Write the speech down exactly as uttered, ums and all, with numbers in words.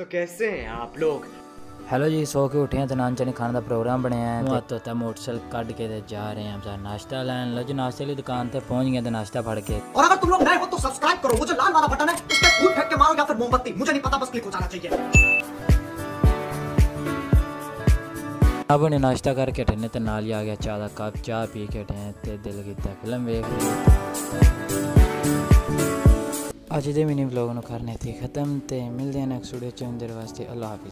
तो कैसे हैं आप लोग? हेलो जी, सो के उठे हैं तो नान चने खाने का प्रोग्राम बनया है। तो तो तो मोटरसाइकिल कट के जा रहे हैं हम नाश्ता लैन। लो जी, नाश्ते वाली दुकान पे पहुंच गए तो नाश्ता फड़ के। और अगर तुम लोग नए हो तो सब्सक्राइब करो, वो जो लाल वाला बटन है उस पे फूल फेंक के मारो या फिर मोमबत्ती, मुझे नहीं पता, बस क्लिक हो जाना चाहिए। अब ने नाश्ता करके हटे तो नाल ही आ गया चाह का कप। चाह पी के हटे तो दिल किया फिल्म वेख ली। अज दे मिनी व्लॉग करने थे खत्म। तो मिलते हैं नेक्स्ट वीडियो च। वास्ते अल्लाह हाफिज़।